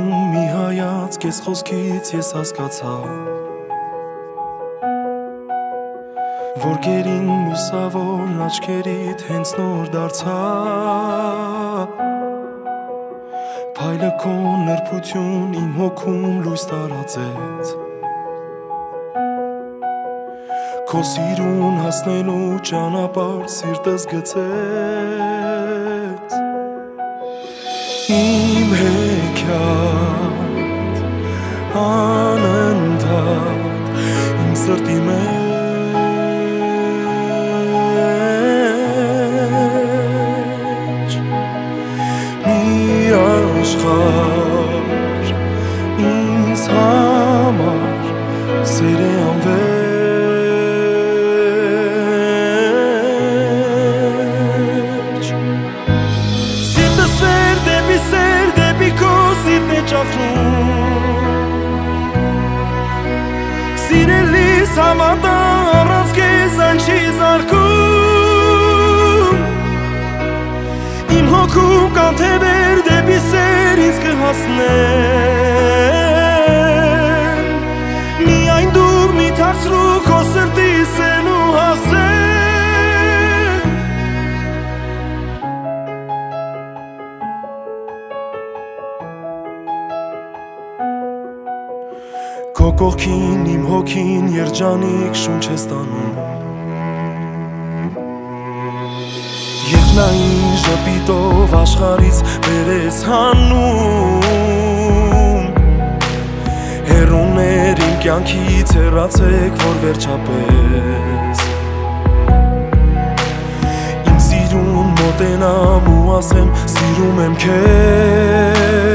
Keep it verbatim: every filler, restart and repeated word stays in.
Նայում մի հայացք ես խոսքից ես հասկացա Որ գերին լուսավոր աչքերիդ հենց նոր դարձա Փայլը քո նրբություն իմ հոգում լույս տարածեց Քո սիրուն հասնելու ճանապարհ սիրտս գցեց Իմ հեքիաթ անընդհատ իմ սրտի մեջ Մի աշխարհ ինձ համար սեր է անվեր Սիրելիս համատա առանց կեզ այն չի զարկում Իմ հոգում կան թևեր դեպի սեր ինձ կհասնեն Միայն դու մի թաքցրու քո սրտի սեն ու հասեն Քո կողքին իմ հոգին երջանիկ շունչ է ստանում Երկնային ժպիտով աշխարհից վեր ես հանում Հեռուներ իմ կյանքից հեռացեք որ վերջապես Իմ սիրուն մոտենամ ու ասեմ սիրում եմ քեզ